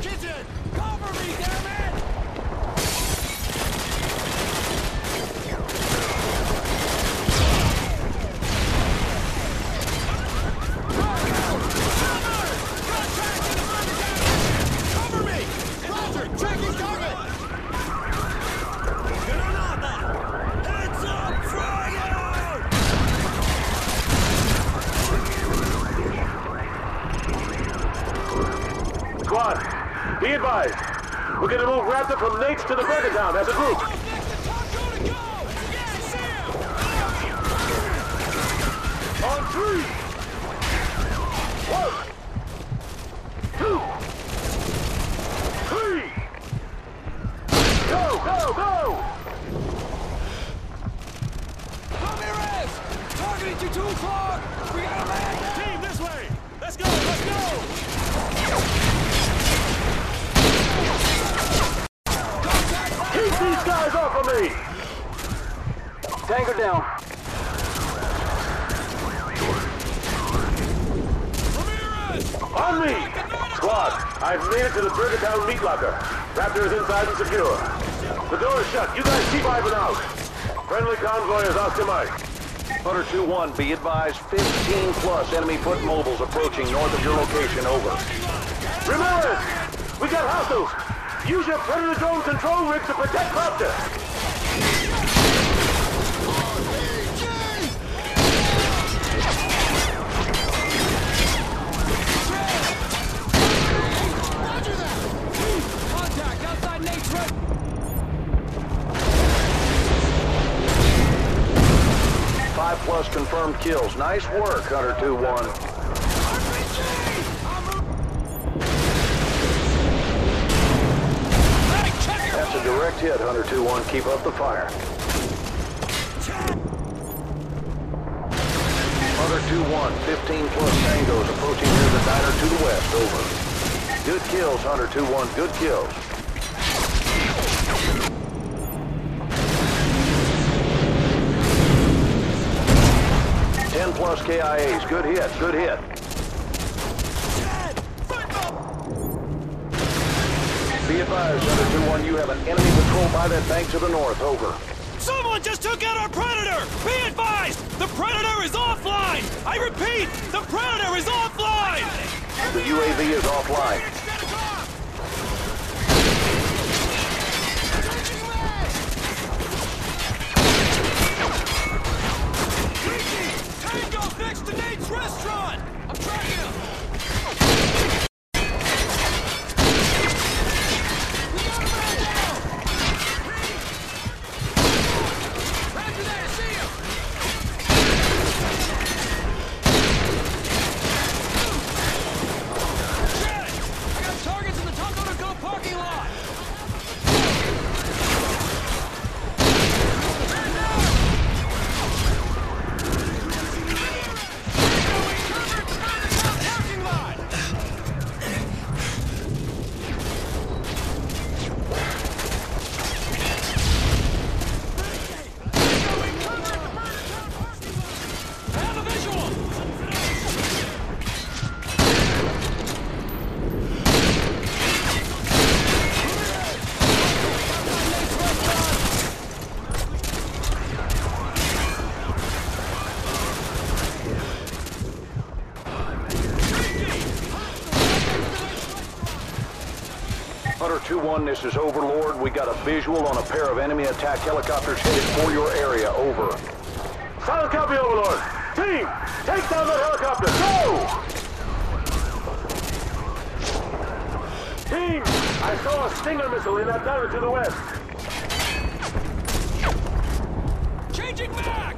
Kitchen! Cover me, damn it! Cover me! Roger! Tracking target! Granada! Heads up, fire! Squad, be advised. We're gonna move Raptor from Nates to the Burger Town as a group. On 3! 1, 2, 3! Go, go, go! Ramirez! Targeting you 2 o'clock! We gotta land! Team, this way! Let's go, let's go! Keep these guys off of me! Tanker down. Ramirez! On me! Squad, I've made it to the Burger Town meat locker. Raptor is inside and secure. The door is shut. You guys keep Ivan out. Friendly convoy is off to Mike. Hunter 2-1, be advised, 15 plus enemy foot mobiles approaching north of your location, over. Ramirez! We got hostiles! Use your Predator drone control rig to protect Raptor! Contact outside Nate's road! 5 plus confirmed kills. Nice work, Hunter 2-1. That's a direct hit, Hunter 2-1. Keep up the fire. Hunter 2-1, 15 plus tangos approaching near the diner to the west, over. Good kills, Hunter 2-1, good kills. 10 plus KIAs, good hit, good hit. Be advised, Hunter 2-1, you have an enemy patrol by that bank to the north, over. Someone just took out our Predator! Be advised! The Predator is offline! I repeat, the Predator is offline! The UAV is offline. Tango next to Nate's restaurant! I'm tracking him! We got him right now! Roger that, I see him! Shit! I got targets in the Taco to Go parking lot! Hunter 2-1, this is Overlord. We got a visual on a pair of enemy attack helicopters headed for your area, over. Solid copy, Overlord! Team, take down that helicopter! Go! Team, I saw a Stinger missile in that tower to the west. Changing back!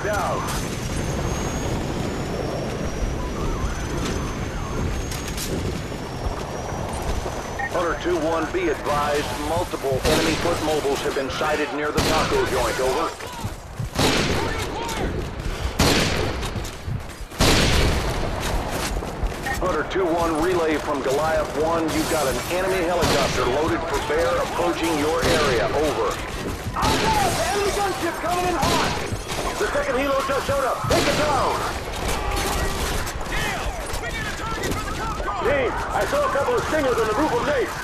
down. Hunter 2-1, be advised, multiple enemy foot mobiles have been sighted near the taco joint, over. Hunter 2-1, relay from Goliath 1, you've got an enemy helicopter loaded for bear approaching your area, over. Enemy gunship coming in hot! The second helo just showed up. Take it down! We need a target for the cop car! Team, I saw a couple of stingers on the roof of Nate's.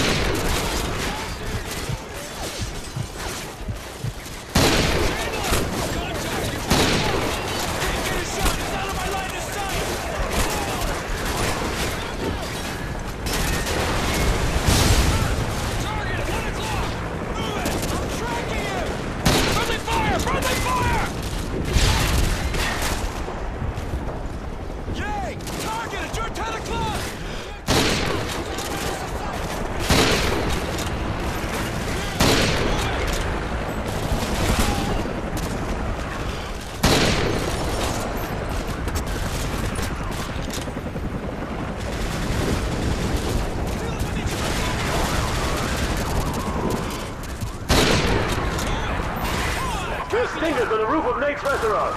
There's stingers on the roof of Nate's restaurant.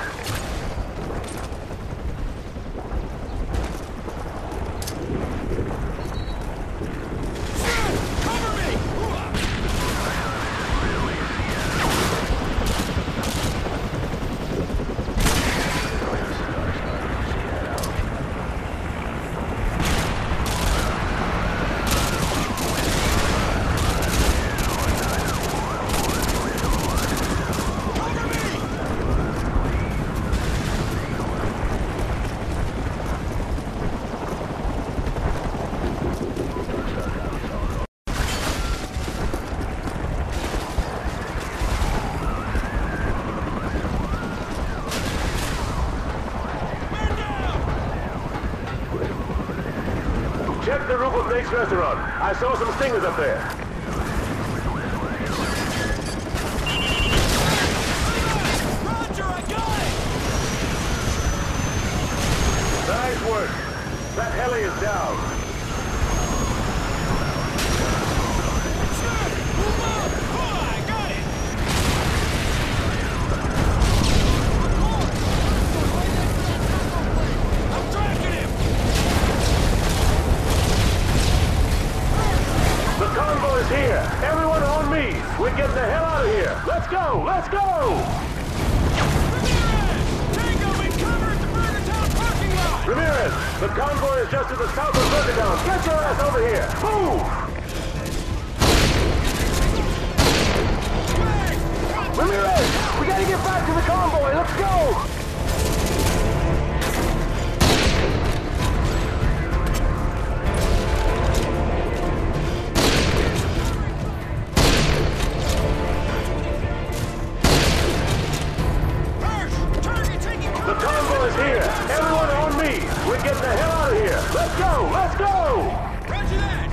Cover me! Check the roof of Nate's restaurant. I saw some stingers up there. Roger, I got it! Nice work. That heli is down. Move up! Oh, I got it! I'm tracking him! The convoy is here. Everyone on me. We're getting the hell out of here. Let's go. Let's go. Tango in cover at the Burger Town parking lot! Ramirez, the convoy is just to the south of Burger Town. Get your ass over here. Move. Ramirez, we gotta get back to the convoy. Let's go. The convoy is here. Everyone on me. We're getting the hell out of here. Let's go. Let's go. Roger that!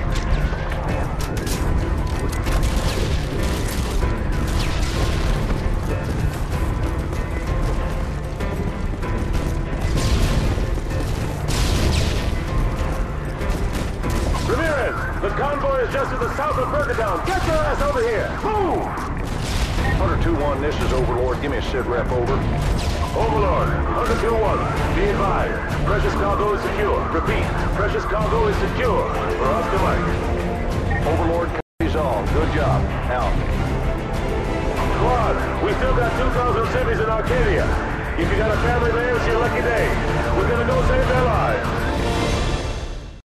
Ramirez, the convoy is just to the south of Burger Town. Get your ass over here. Move. Hunter 2-1, this is Overlord. Give me a sit rep, over. Overlord, Hunter 2-1, be advised. Precious cargo is secure. Repeat, precious cargo is secure. For us to Mike. Overlord, copies all. Good job. Out. Squad, we still got 2,000 civvies in Arcadia. If you got a family there, it's your lucky day. We're gonna go save their lives.